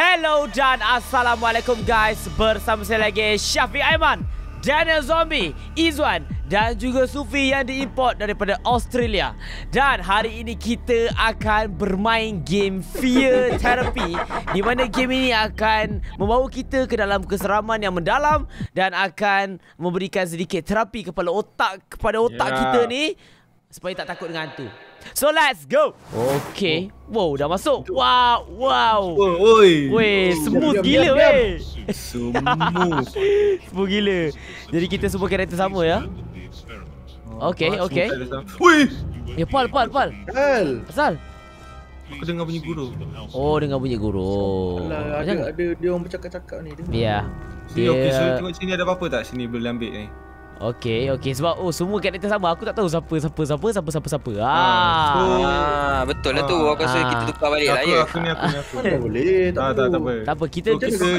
Hello dan Assalamualaikum guys. Bersama saya lagi Syafiq Aiman, Daniel Zombie, Izwan dan juga Sufi yang diimport daripada Australia. Dan hari ini kita akan bermain game Fear Therapy, di mana game ini akan membawa kita ke dalam keseraman yang mendalam dan akan memberikan sedikit terapi kepada otak kita ni supaya tak takut dengan hantu. So let's go. Okay. Wow, dah masuk. Wow. Weh, smooth gila weh. Smooth gila. Jadi kita semua karakter sama ya. Okay. Wih, Ya, Pal. Asal? aku dengar bunyi guru. Oh, dengar bunyi guru. Alah, ada dia orang bercakap-cakap ni. Ya. Okay, so tengok sini ada apa-apa tak? Sini boleh ambil ni. Okay. Sebab semua karakter sama. Aku tak tahu siapa. Betul lah tu. Aku rasa kita tukar balik lah ya. Aku ni. Tak boleh, tak apa. Tak apa, kita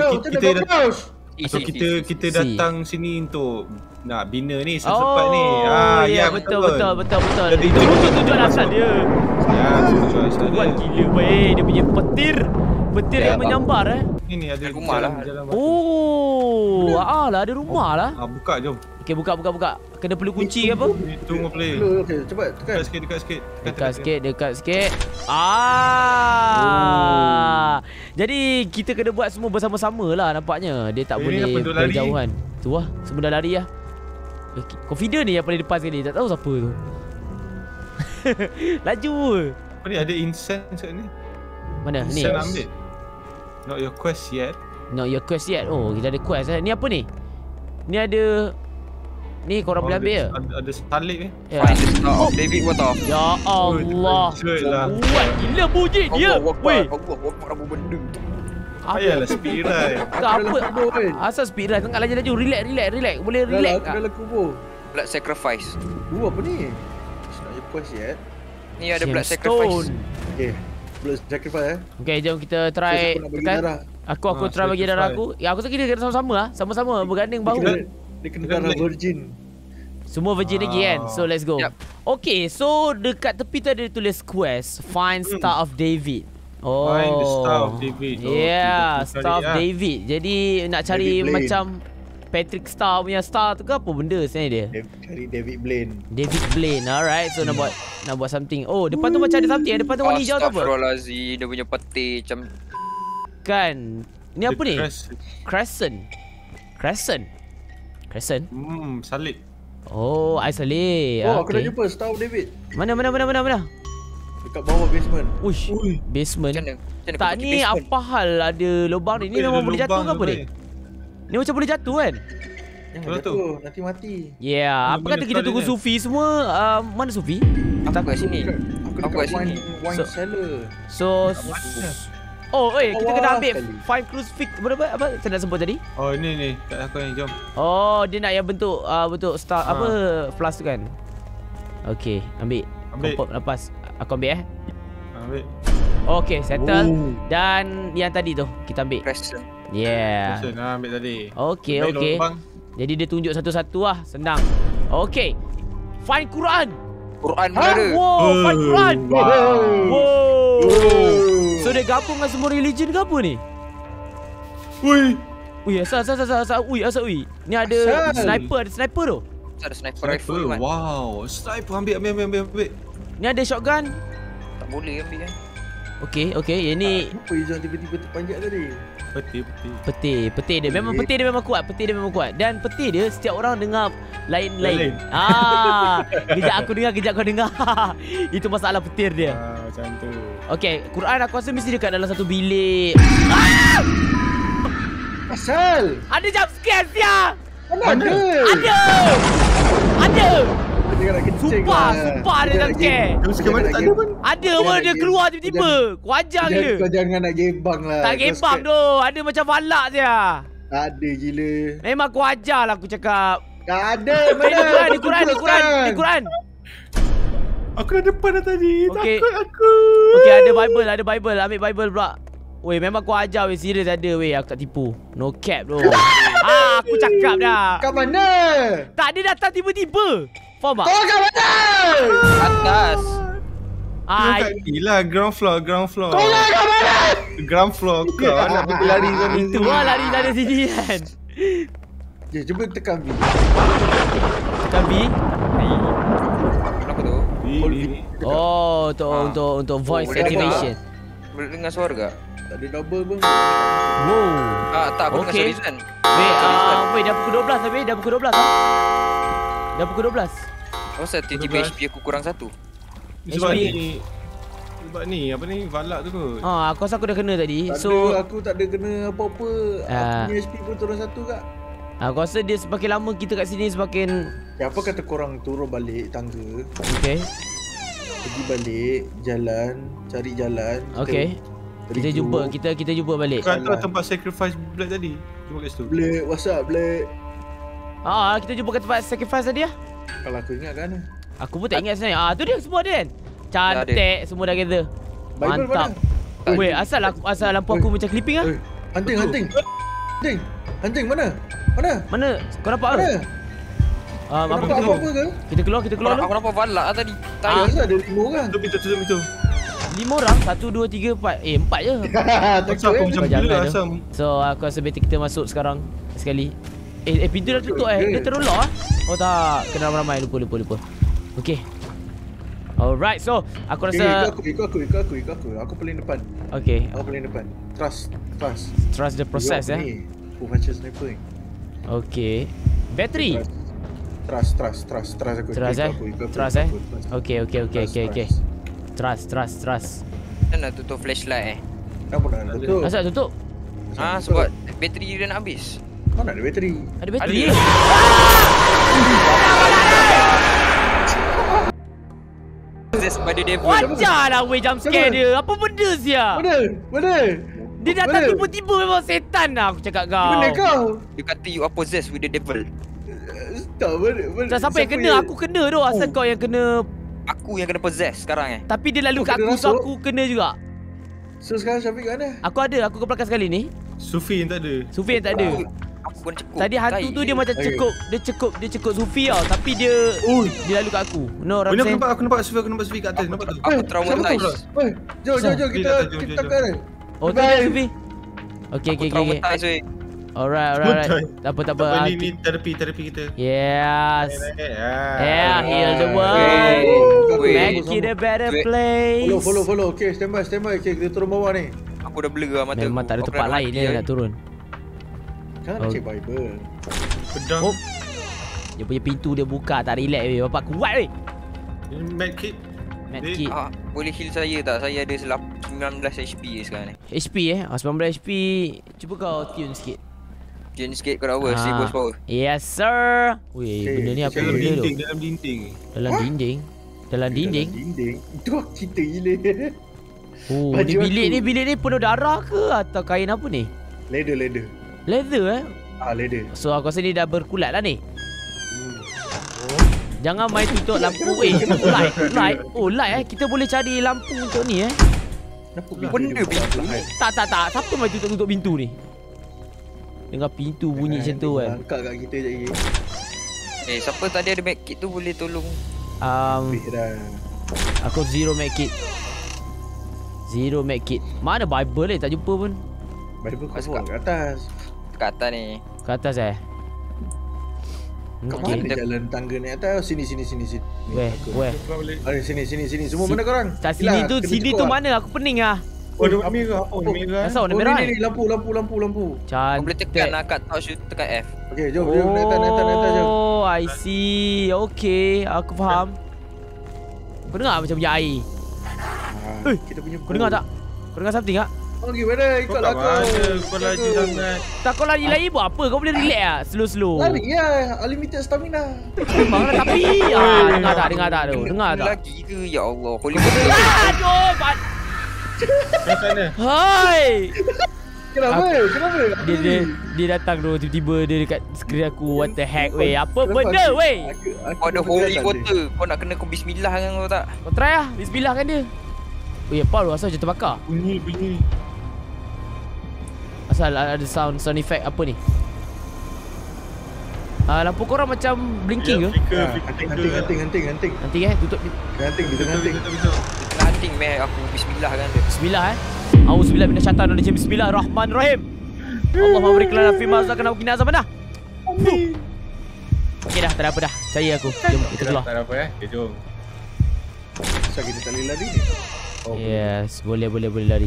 Kita datang sini untuk nak bina ni Oh, sempat ni. ya, betul. Jadi Itu tujuan asal dia. Ya, tujuan asal Kuat dia. gila weh. Dia punya petir yang menyambar Ini ada Rumah lah. jalan. Oh, lah ada rumah lah. Buka jom. Okay, buka. Kena perlu kunci ke apa? Itu mau play. Okey, cepat tekan. Dekat sikit. Dekat sikit. Jadi kita kena buat semua bersama-sama lah nampaknya. Dia tak boleh berjauhan. Tu lah, semua dah lari lah. Confident ni yang paling depan sekali. Tak tahu siapa tu. Laju. Apa ni, ada incense kat ni? Mana? Ni. Incense ambil. Not your quest yet. Not your quest yet. Oh, kita ada quest Ni apa ni? Ni ada. Ni korang boleh ambil ke? Ada salib ni. Ya. Find the Star of David what off. Ya Allah. Kuat gila bunyi dia. Weh. Apa benda tu? Ayalah spiral. Apa? Asal speed run? Tengah laju. Relax. Boleh relax tak? Dalam kubur. Blood sacrifice. Apa ni? It's not your quest yet. Ni ada blood Gemstone. sacrifice. Okey. Blood sacrifice Okay, jom kita try Aku nak bagi tekan. darah. Aku try bagi darah aku. Ya, aku tak kira sama-sama lah. Sama-sama berganding bahu. Dia kena darah virgin. Semua virgin lagi kan. So let's go. Yep. Okay, so dekat tepi tu ada tulis quest Find Star of David. Oh, Find the Star of David. Yeah, kita Star of cari, David. Jadi nak cari David Blaine. macam Patrick Star punya star tu ke apa benda sebenarnya dia? Cari David Blaine. David Blaine. Alright, so nak buat something. Oh, depan tu macam ada something. Depan tu warna hijau tu apa? Astaghfirullahalazim, dia punya peti macam Kan. Ni apa ni? Crescent. Salib. Oh, isolate. Oh, aku dah jumpa Star of David. Mana? Dekat bawah basement. Uish, basement. macam mana Tak, kau pergi ni basement? apa hal ada lubang ni? Ni memang boleh jatuh ke apa ni? Ni macam boleh jatuh kan? Jangan Betul jatuh, nanti mati. Yeah, apa kata kita mana tunggu tadi Sufi semua? Mana Sufi? Aku kat sini. Aku Aku dekat kat sini. wine So- cellar. So oh, kita kena Bawah ambil sekali. 5 crucifix apa saya nak sebut tadi? Oh, ni. Kat aku ni, jom. Oh, dia nak yang bentuk star apa plus tu kan? Okay, ambil. Kompok lepas. Aku ambil Ambil. Okay, settle. Oh. Dan yang tadi tu kita ambil. Crescent. Yeah. Crescent, ambil tadi. Okay. Ambil lubang. Jadi dia tunjuk satu-satu lah. Senang. Okay. Find Quran. Quran pun ada. Wow, find Quran. Wow. Oh. So dia gabung dengan semua religion ke apa ni? Ui. Ui, asal. Ui. Ni ada Asal. sniper tu. Ada sniper rifle kan. Wow. Sniper, ambil. Ni ada shotgun. Tak boleh ambil kan. Okay. Yang ni Kenapa Izan tiba-tiba terpanjat tadi? Peti. peti dia memang kuat. Dan peti dia setiap orang dengar lain-lain. Lain. Kejap aku dengar, kejap kau dengar. Itu masalah petir dia. Macam tu. Okay, Quran aku rasa mesti dekat dalam satu bilik. Asal! Ada jump scare sia. Mana ada? Ada. Dia nak kencing Sumpah ada jump Dia nak scare. Terus ke mana tak ada pun. Ada Dia pun nak dia game. keluar tiba-tiba. Kau ajar Kau gila. jangan nak gebang lah. Tak Kau gebang scared. tu. Ada macam balak dia. Ada gila. Memang kau ajar lah aku cakap. Tak ada. Di Quran. Aku dah depan dah tadi. Okey. Takut aku. Okey, ada Bible. Ambil Bible pula. Weh, memang kau ajar weh, serius ada weh, aku tak tipu. No cap bro. Aku cakap dah. Kat mana? Tak, dia datang tiba-tiba. Faham tak? Kau kat mana? Atas. Hai. kat ni lah, ground floor. Tolong kat mana? Ground floor kau nak pergi lari sana. Itu lah lari sana sini kan. Cuba tekan B. Tekan B. Kenapa tu? Oh, untuk voice boleh activation. Boleh dengar suara ke? Tak ada double pun. Wow. Tak, aku dengar Okay. suara Izan. Wait, dah pukul 12 habis, dah pukul 12 ah. Dah pukul 12. Kenapa tiba-tiba HP aku kurang 1? Sebab ni apa ni Valak tu kot. Aku rasa aku dah kena tadi. Tak So ada, aku tak ada kena apa-apa. Aku punya HP pun turun 1 kak. aku rasa dia semakin lama kita kat sini semakin Apa kata korang turun balik tangga, okey. pergi balik, jalan, cari jalan. Okey. Kita jumpa, kita jumpa balik. Kau tahu tempat sacrifice Black tadi? Jumpa kat situ. Black, what's up Black? Kita jumpa kat tempat sacrifice tadi lah. Kalau aku ingat kan. Aku pun tak ingat sebenarnya. Tu dia semua dia kan. Cantik semua dah gather. Bible Mantap. mana? Weh, asal lampu aku macam clipping ah? Hunting. Hunting mana? Mana? Kau nampak Mana? ke? Kau Apa nampak apa-apa ke? Kita keluar dulu. Aku nampak Valak lah tadi. Tak ada 5 orang. Tutup pintu. 5 orang, 1 2 3 4. 4 je. Asal aku macam Jangan gila tu. asam. So aku rasa better kita masuk sekarang sekali. Pintu dah tutup Dia terlock ah. Oh tak, kena ramai-ramai lupa. Okey. Alright, so aku rasa Ikut aku. Aku paling depan. okey. Aku paling depan. Trust. Trust the process ya. Full function sniper ni. Okey. Battery. Trust aku. Trust eh. Trust eh. Okey. Trust. Kan nak tutup flashlight Kenapa nak tutup? Asal tutup? sebab bateri dia nak habis. Kau nak ada bateri? Ada bateri. Ada. Possessed by the devil. Wajarlah weh jump scare dia. Apa benda sia? Mana? Dia datang tiba-tiba memang setan lah aku cakap kau. Benda kau? You kata you are possessed with the devil. Tak, benda. Tak siapa yang kena, aku kena tu. Asal kau yang kena. Aku yang kena possess sekarang Tapi dia lalu Kau kat kena aku, so rasuk? aku kena juga. So sekarang Syafiq kat mana? Aku ke belakang sekali ni. Sufi yang tak ada. Sufi yang tak ada. Aku pun cekuk. Tadi hantu tu dia macam Okay. Dia cekuk Sufi tau. Tapi dia lalu kat aku. No, Aku orang nampak Sufi kat atas. Nampak tu? Aku traumatized. Jom, kita Jom. takkan. Oh tu dia Sufi. Okey. Traumatized weh. Alright. Tak apa. Ni terapi kita. Yes. Yeah, heal the Hey. world. Weh. Make it a better place. Follow. Okay, stand by. Okay, kita turun bawah ni. Aku dah blur lah mata Memang aku. tak ada Aku tempat nak lain mati dia lah. nak turun. Jangan nak cek Bible. Pedang. Oh. Dia punya pintu dia buka tak relax weh. Bapak kuat weh. Medkit. Medkit. Boleh heal saya tak? Saya ada 19 HP sekarang ni. HP 19 HP. Cuba kau tune sikit. Jangan sikit kau dah over 1000 power. Yes sir. Weh, Okay, benda ni apa Dalam benda tu? dinding. Dalam dinding. Dalam dinding. Itu aku cerita gila. Oh, Baju bilik ni penuh darah ke atau kain apa ni? Leather. Leather Leather. So aku rasa ni dah berkulat lah ni. Jangan main tutup lampu. Light. Kita boleh cari lampu untuk ni Kenapa Benda pintu ni. Tak. Siapa main tutup pintu ni? Dengar pintu bunyi macam tu kan. Angkat kat kita je lagi. Siapa tadi ada medkit tu boleh tolong. Habis dah. Aku zero medkit. Mana Bible tak jumpa pun. Bible kau Masuk bawa kat atas. Kat atas ni. Kat atas Kat Okay. mana jalan tangga naik atas? Sini. Weh. Ada sini. Semua mana korang? Tak sini tu, mana? Aku pening ah. Oh, ada warna merah. Oh, merah. Asal warna merah? Ni lampu. Kau Cantik. boleh tekan lah kat touch tekan F. Okey, jom naik atas jom. Oh, I see. Okay, aku faham. Kau dengar macam bunyi air? Kita punya. Kau dengar tak? Kau dengar something tak? Oh, gimana? Ikutlah aku. Kau laju sangat. Tak, kau lari buat apa? Kau boleh relax lah. Slow. Lari ya, unlimited stamina. Memang lah tapi dengar tak tu? Dengar tak? Lagi ke? Ya Allah. Holy Aduh, Kau sana. hai. Kenapa? Dia datang tu tiba-tiba dia dekat skrin aku. What the heck weh? Apa benda weh? Kau ada holy water. Kau nak kena kau bismillah kan kau tak? Kau try lah. Bismillah kan dia. Oh ya, Paul asal macam terbakar. Bunyi. Asal ada sound effect apa ni? Lampu korang macam blinking ke? Flicker. Hunting. Nanti tutup. Hunting. Betul. Ada penting aku bismillah kan dia. Bismillah Auzubillah minasyaitanirrajim. Bismillahirrahmanirrahim. Allahumma barik lana fi ma razaqtana wa qina azabannar. Amin. Okey dah, tak ada apa dah. Percaya aku. Jom kita keluar. Tak ada apa Okay, jom. Asal kita tak boleh lari ni. Yes, boleh lari.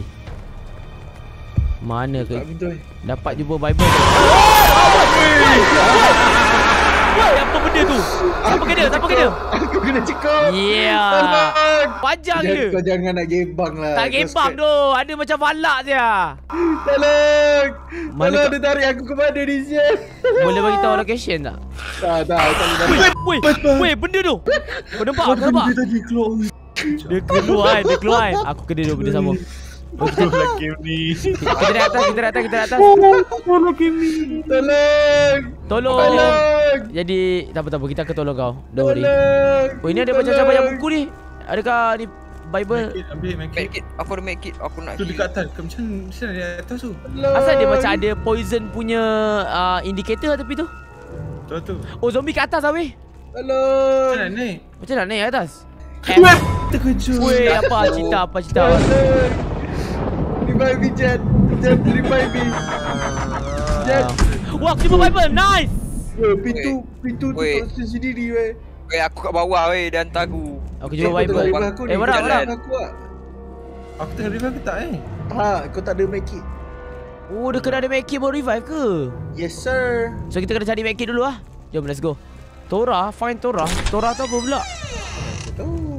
Mana ke? Tak pintu Dapat jumpa Bible. Woi, apa benda tu? Siapa kena? Aku kena cekap. Panjang dia. Kau jangan nak gebang lah. Tak gebang tu. Ada macam balak dia. Tolong. Mana Tolong dia tarik aku ke mana ni siap. Boleh bagi tahu location tak? Tak boleh. Woi, benda tu. Kau nampak? Dia tadi keluar. Dia keluar. Aku kena dulu benda sama. Tolong game ni. Kita naik atas. Tolong game ni. Tolong. Jadi tak apa kita akan tolong kau. Don't worry. Oh, ini ada macam banyak buku ni. Adakah ni Bible? Ambil Medkit. Aku ada medkit. Aku nak tu dekat atas. Macam mana dia atas tu? Asal dia macam ada poison punya indicator tepi tu. Tu. Oh, zombie kat atas weh. Tolong. Macam mana naik? Macam nak naik atas? Terkejut. Weh, apa cerita? Revive me, Jet. Revive me. Jet. Wah, aku jumpa Bible. Nice. Pintu tu tak sendiri weh. aku kat bawah weh dan hantar aku. Aku jumpa Bible. Warap. Aku tengah revive ke tak Kau tak ada medkit. Oh, dia kena ada medkit baru revive ke? Yes sir. So kita kena cari medkit dulu lah. Jom, let's go. Find Tora. Tora tu apa pula? Tahu.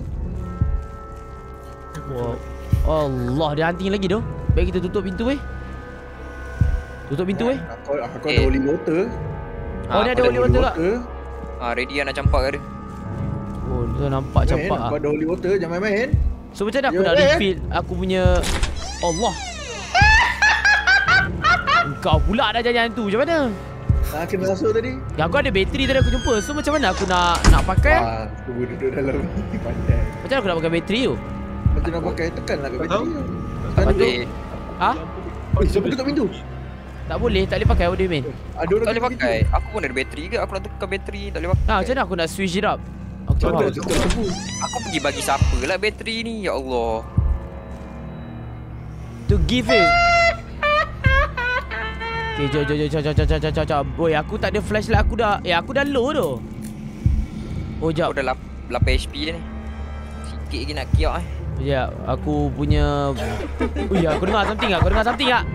Wow. Allah, dia hunting lagi tu. Baik kita tutup pintu weh. Aku ada holy water. Oh, ni ada holy water tak? Ready nak campak ke dia? Oh, tu nampak campak Aku ada holy water, jangan main-main. So macam mana aku nak refill aku punya Allah. Kau pula dah jangan tu. Macam mana? Kena masuk tadi. Aku ada bateri tadi aku jumpa. So macam mana aku nak pakai? Aku duduk dalam ni pandai. Macam mana aku nak pakai bateri tu? Macam nak pakai tekanlah kat bateri. Tak boleh. Siapa tutup pintu? Tak boleh pakai audio main. Ada orang Tak boleh pakai. Aku pun ada bateri ke? Aku nak tukar bateri. Tak boleh pakai. Macam mana aku nak switch it up? Aku Aku pergi bagi siapa lah bateri ni? Ya Allah. To give it. Okay, jom. Boy, aku tak ada flashlight. Aku dah low tu. Oh, jap. Aku dah 8 HP ni. Sikit lagi nak kiok Ya, aku punya. Aku dengar something tak? Kau dengar something tak?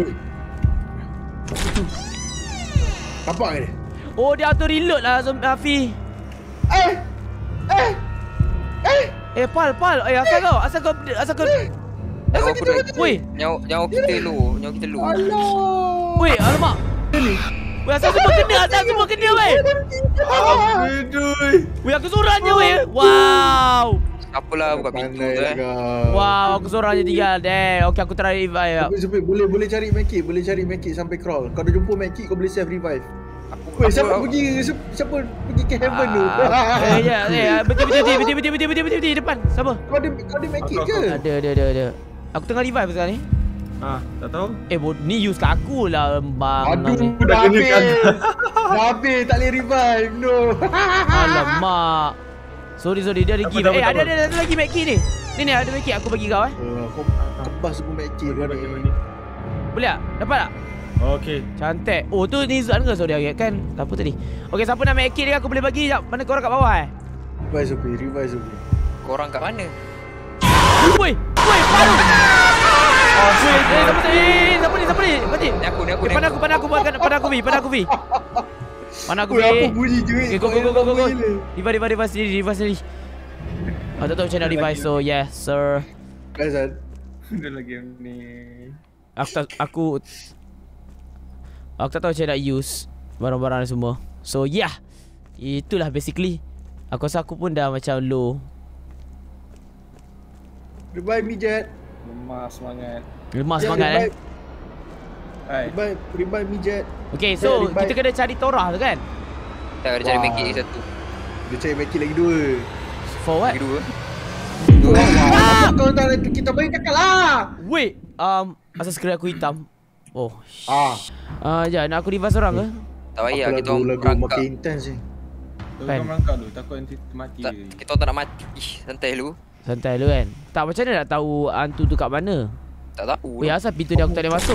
Nampak ke dia? Oh, dia auto reload lah Afi. Pal. Asal kau Woi, nyawa kita low. Allah. Woi, alamak. Woi, asal semua kena weh. Aduh. Woi, aku seorang je weh. Wow. Apalah buka pintu tu Wow, aku seorang je tinggal. Okay, aku try revive. Boleh cari medkit sampai crawl. Kau dah jumpa medkit, kau boleh save revive. Siapa pergi ke heaven tu? Betul depan. Siapa? Kau ada medkit ke? Ada. Aku tengah revive sekarang ni. Tak tahu. Ni use kat aku lah bang. Aduh, dah habis. Tak boleh revive. No. Alamak. Sorry, dia ada give. Ada lagi medkit ni. Ni ada medkit aku bagi kau Kau kebas aku medkit kau ni. Boleh tak? Dapat tak? Okey. Cantik. Oh, tu ni Zan ke sorry kan? Tak apa tadi. Okey, siapa nak medkit dia aku boleh bagi jap. Mana korang kat bawah Revive Zubi. Korang kat mana? Woi, paru. Siapa ni? Mati. Ni aku. Pada aku Vi. Apa bunyi je? Okay, go. Revive sendiri. Aku tak tahu macam nak revive. So, yes, sir. Kazan. Ada lagi ni. Aku tak tahu macam nak use barang-barang semua. So, yeah. Itulah basically. Aku rasa aku pun dah macam low. Revive me, Jet. Lemah semangat. Revive me, Jet. Okay, so kita kena cari Torah tu kan? Tak ada cari medkit lagi satu. Dia cari medkit lagi 2. For what? Lagi 2. Kau tak nak kita bagi kakak lah. Wait, asal skrin aku hitam. Oh. Ya, nak aku revive orang ke? Tak payah kita orang lagu berangkap. makin intense ni. Kau merangkak dulu, takut nanti mati. Kita tak nak mati. Santai dulu. Santai dulu kan. Tak, macam mana nak tahu hantu tu kat mana? Tak tahu. Weh, asal pintu dia aku tak boleh masuk?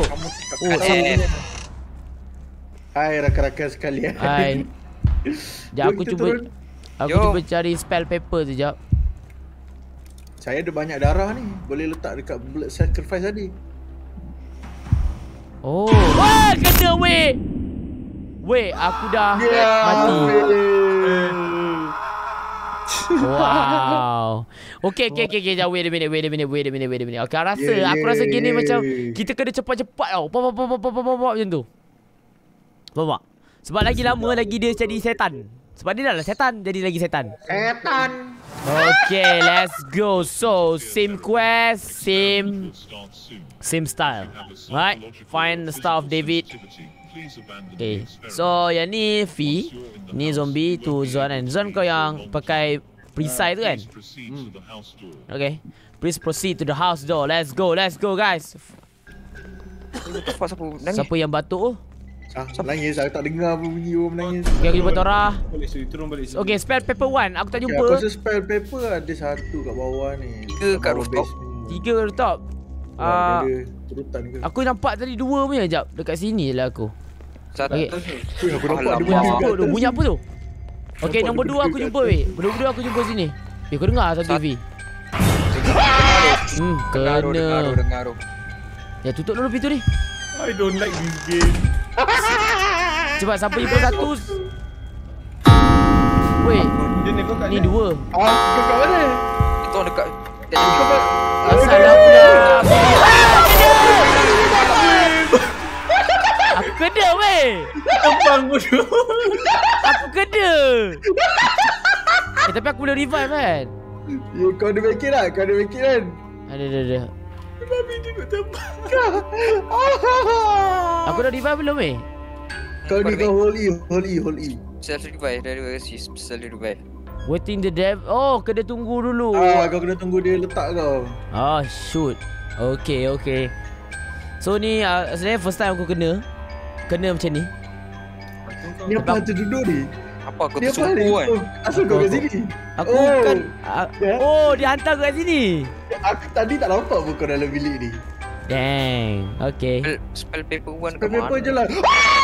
Hai rakan-rakan sekalian. Hai. Sekejap aku Kita cuba turun. Aku Jom. cuba cari spell paper tu sekejap. Saya ada banyak darah ni. Boleh letak dekat blood sacrifice tadi. Oh. Wah, kena weh. Weh, aku dah mati. Wow. Okay. Sekejap, wait a minute. Okay, aku rasa gini macam kita kena cepat-cepat tau. Pop macam tu. Faham tak? Sebab lagi lama lagi dia jadi setan. Sebab dia dah lah setan, jadi lagi setan. Setan. Okay, let's go. So, same quest, same style. Right? Find the Star of David. Okay. So, yang ni V, ni zombie, tu Zon kan. Zon kau yang pakai perisai tu kan? Okay. Please proceed to the house door. Let's go guys. Siapa yang batuk tu? Menangis, aku tak dengar apa bunyi orang menangis. Okay, aku jumpa Tora. Boleh turun balik. Okay, spell paper 1. Aku tak Okay, jumpa. aku rasa spell paper ada satu kat bawah ni. 3 kat rooftop. 3 rooftop. Turutan ke? Aku nampak tadi 2 punya jap. Dekat sini lah aku. Satu. Okay. Aku nampak ada Bunyi bunyi apa kat tu? atas. Bunyi apa tu? Okay, nombor 2 aku jumpa weh. Nombor 2 aku jumpa sini. Kau dengar satu V? Dengar Kena. tu. Ya, tutup dulu pintu ni. I don't like this game. Cepat, siapa jumpa satu? Weh, Dia ni kau kat ni 2. Kau kat mana? Itu orang dekat. Asal aku dah. Aku kena weh. Tembang bodoh. Aku kena. Tapi aku boleh revive kan? Ya, kau ada make it lah, kau ada make it kan? Ada. Babi dia nak tembang. Aku dah revive belum weh? Kau ni kau hold E. Self revive. Dari self revive. Waiting the dev. Oh, kena tunggu dulu. Kau kena tunggu dia letak kau. Oh, shoot. Okay. So ni sebenarnya first time aku kena macam ni. Ni apa hantu duduk ni? Apa kau Ni apa ni? tersungku kan? Asal kau kat sini? Aku kan oh, dia hantar aku kat sini. Aku tadi tak nampak pun kau dalam bilik ni. Dang. Okay. Spell paper 1 Spell paper je lah.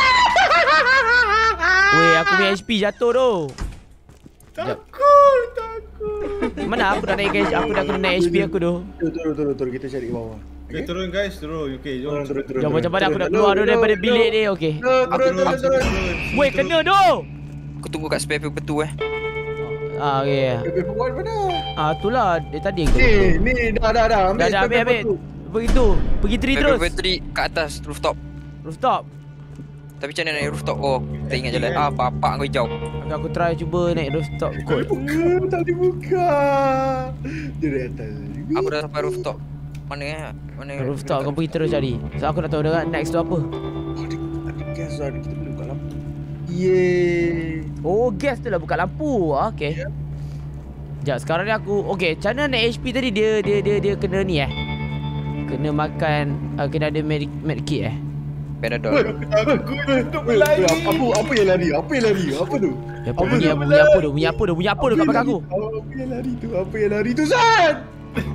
Weh, aku punya HP jatuh tu. Takut. Mana aku dah naik HP aku tu. Turun kita cari ke bawah. Okay, turun guys, turun. Okay, jom. Turun. Jom macam mana aku nak keluar daripada bilik ni. Okay. Turun. Weh, kena tu. Aku tunggu kat spell paper 2 Okay. Spell paper mana? Itulah dia tadi aku. Ni dah. Dah ambil. Begitu. Pergi tree Spell terus. paper 3 kat atas rooftop. Rooftop. Tapi macam mana naik rooftop? Oh, tak ingat jalan. Bapak kau hijau. Okay, aku try cuba naik rooftop kot. Tak dibuka. Dia di atas. Aku dah sampai rooftop. Mana Rooftop kau pergi terus cari. So aku nak tahu dekat next tu apa. Ada gas lah, kita boleh buka lampu. Yeay. Oh, gas tu lah buka lampu. Okay. Sekejap, sekarang ni aku okay, macam mana naik HP tadi dia kena ni kena makan kena ada med kit Panadol. Aku untuk berlari. Apa yang lari? Apa tu? Bunyi apa tu kat belakang aku. Apa yang lari tu Zan?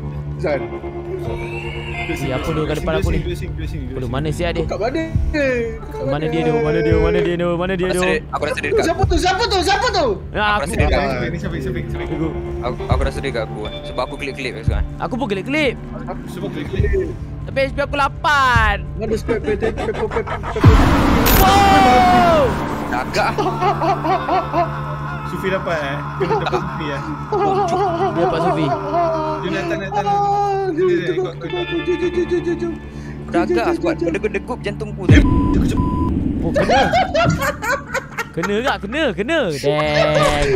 Apa tu kat depan aku ni? Placing. Mana siap dia? Kat mana? Mana dia tu? Aku rasa dia dekat. Siapa tu? Aku rasa dia dekat. Ini sampai. Aku rasa dia dekat aku sebab aku klip sekarang. Aku pun klip. Sebab klik. Tapi HP aku 8. Mana spell paper? Wow! Agak Sufi dapat Dia dapat Sufi Dia dapat Sufi. Dia datang. Jom. dah agak sebab berdegup jantungku tadi. Oh, kena. Kena. Dang.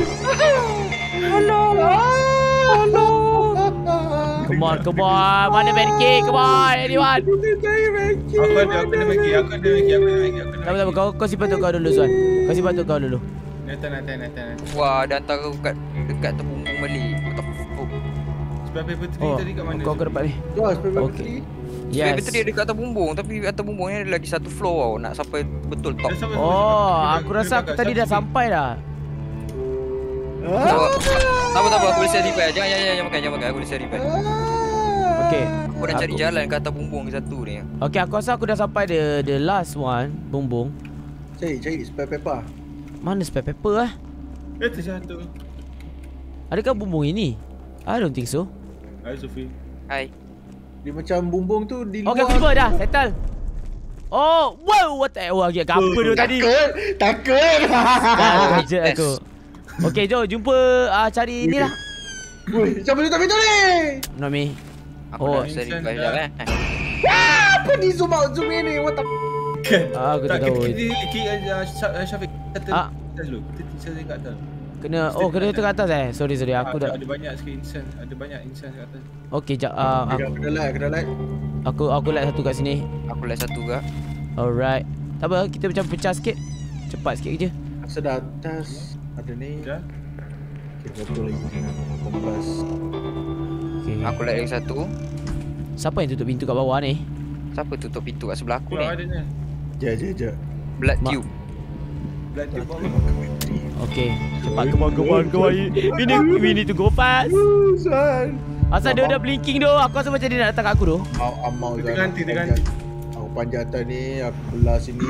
Hello. Come on. Mana medkit? Come on, anyone. Aku ada Maggi. Kau simpan tu kau dulu, Zuan. Kau simpan tu kau dulu. Datang. Wah, dah hantar aku dekat terbumbung balik. What the fuck? Sebab paper 3 Oh, tadi kat mana? Kau ke depan ni. Okey. Yes. Betul dia dekat atas bumbung, tapi atas bumbung ni ada lagi satu floor tau. Nak sampai betul top. Oh, aku rasa aku tadi dah sampai dah. Tak apa, aku boleh set revive. Jangan makan. Aku boleh set revive. Okay. Aku dah cari jalan ke atas bumbung satu ni. Okay, aku rasa aku dah sampai the last one, bumbung. Cari spare paper. Mana spare paper Terjatuh. Adakah bumbung ini? I don't think so. Hai Sufi. Hai. Dia macam bumbung tu di luar. Okay, aku dah settle. Oh, wow, what the... Oh, agak apa tu tadi? Takut. Kejut aku. Okay, jom jumpa cari ni lah. Woi, siapa tutup pintu ni? Not me. Aku dah set revive dah Apa ni zoom out zoom in ni? What the Aku tak tahu. Syafiq kata dulu. Kita saya kat atas. Kena dekat atas Sorry aku dah. Ada banyak sikit insan. Ada banyak insan kat atas. Okay, jap. Kena light. Aku light satu kat sini. Aku lihat satu ke. Alright. Tak apa, kita macam pecah sikit. Cepat sikit je. Sudah atas. Ada ni. Dah. Okay, betul lagi. Kompas. Okay. Aku lihat lagi satu. Siapa yang tutup pintu kat bawah ni? Siapa tutup pintu kat sebelah aku ni? Ada ni. Jap. Blood tube. Blood tube. Okay. Cepat kemauan. We need to go fast. San. Asal dia dah blinking tu. Aku rasa macam dia nak datang kat aku tu. Mau Kita ganti. Aku panjatan ni, aku belah sini.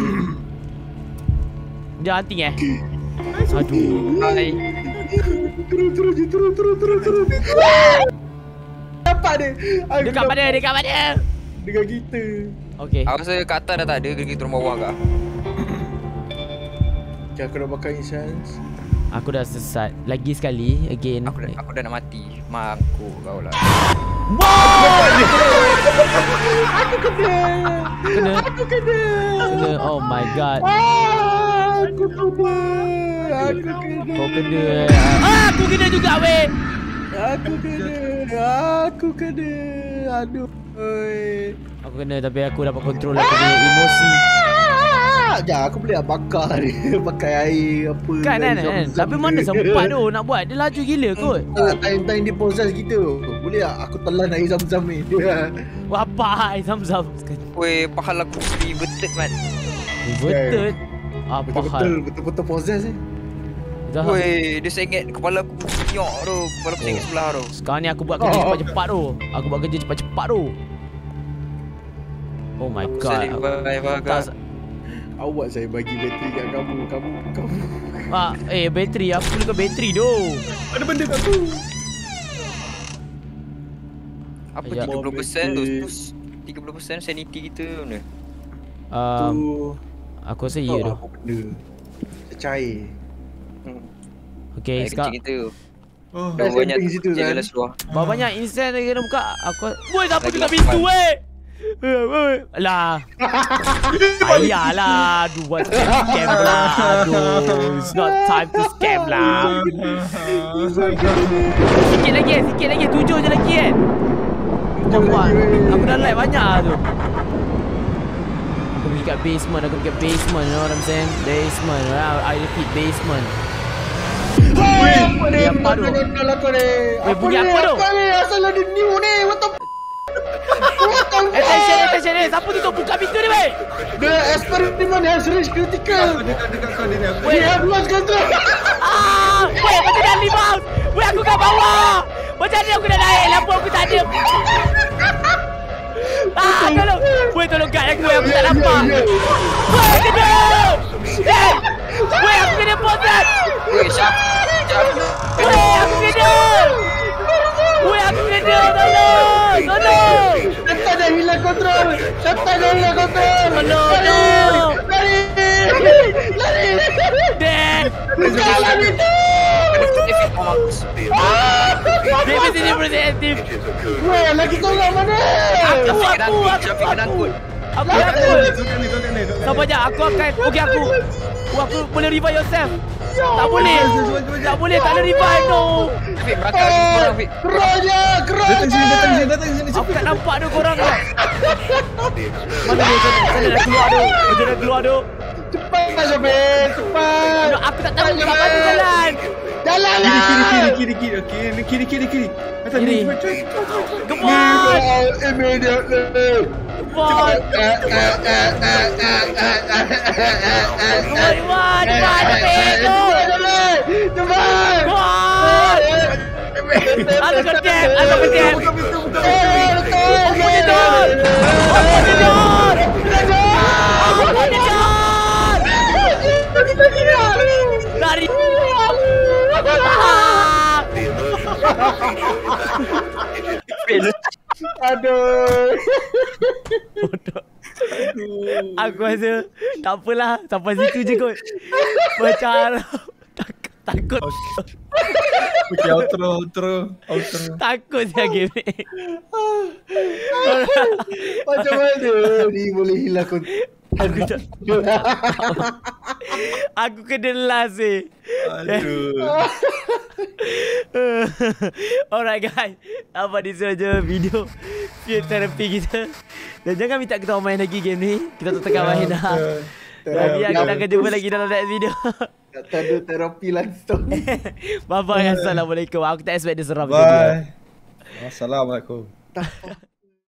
Dia hunting Aduh. Hai. Turun. Dapat dia. Dekat mana? Dengan kita. Okay. Aku rasa kat atas dah tak ada. Kita turun bawah kah? Okay, aku dah bakar incense. Aku dah sesat. Lagi sekali. Again. Aku dah nak mati. Mangkuk kau lah. Aku kena. Oh my god. Aku kena. Kau kena. Aku kena juga weh. Aku kena. Aduh. Oi. Aku kena tapi aku dapat kontrol aku punya emosi. Sekejap, aku boleh bakar dia. Pakai air apa. Kan. Tapi mana sempat tu nak buat. Dia laju gila kot. Time dia possess kita. Boleh tak aku telan air zam-zam ni? Wah, apa air zam-zam. Weh, pahal aku reverted man. Betul. Apa hal? Betul-betul possess ni. Dah. Weh, dia sengit kepala aku nyok tu. Kepala aku sengit sebelah tu. Sekarang ni aku buat kerja cepat-cepat tu. Aku buat kerja cepat-cepat tu. Oh my god. Awak saya bagi bateri kat kamu. Bateri. Aku perlukan bateri tu. Ada benda kat tu. Apa 30% tu? 30% sanity kita mana? Aku rasa ya tu. Apa benda? Cair. Okay, sekarang kita. Oh, Dah banyak situ jalan kan. seluar. berapa banyak insan lagi kena buka. Woi, siapa tutup pintu weh? Alah. Ayalah. Aduh, buat scam lah. Aduh, it's not time to scam lah. Sikit lagi. 7 je lagi kan. Buat. Aku dah like banyak tu. Aku pergi kat basement. You know what I'm saying? Basement. I repeat, basement. Apa tu? Bunyi apa tu? Asal ada new ni. What the Attention. Siapa tutup buka pintu ni weh? The experiment has reached critical. Dekat kau ni aku. We have lost control. Weh, macam dah rebound. Weh, aku kat bawah. Macam mana aku dah naik? Lampu aku tak ada. Tolong. Weh, tolong guide aku. Aku tak nampak. Weh, kena. Weh, aku kena possess. Weh, Syaf. Weh, aku kena. Tolong. Syaitan dah hilang kontrol. Tolong. Lari. Dan. Bukalah pintu. Dia mesti dia bersensitif. Weh, lagi seorang mana? Aku. Syafiq kedangkut. Aku. Sabar je, aku akan. Okey aku boleh revive yourself. Tak boleh. Tak boleh revive no. Syafiq belakang korang Syafiq. Kerja. Datang sini. Aku tak nampak tu korang tu. Mana dia sana dah keluar tu. Dia dah keluar tu. Cepat Syabir, cepat. Aku tak tahu kat mana jalan. Jalan lah. Kiri. Atas ni. Come on. Immediately. Come on. Cepat. Cepat. Come on. Aku kedep. Aku kedep. Lari. Aduh. Aku rasa tak apalah, sampai situ je kot. Macam takut. Okay, outro. Takut saya game ni. Macam mana ni boleh hilang Aku tak. Aku kena last eh. Aduh. Alright guys, apa di saja video fear therapy kita. Dan jangan minta kita main lagi game ni. Kita tak tekan main dah. Jadi kita akan jumpa lagi dalam next video. Tak ada terapi langsung. Bye bye. Assalamualaikum. Aku tak expect dia seram macam ni. Bye. Assalamualaikum.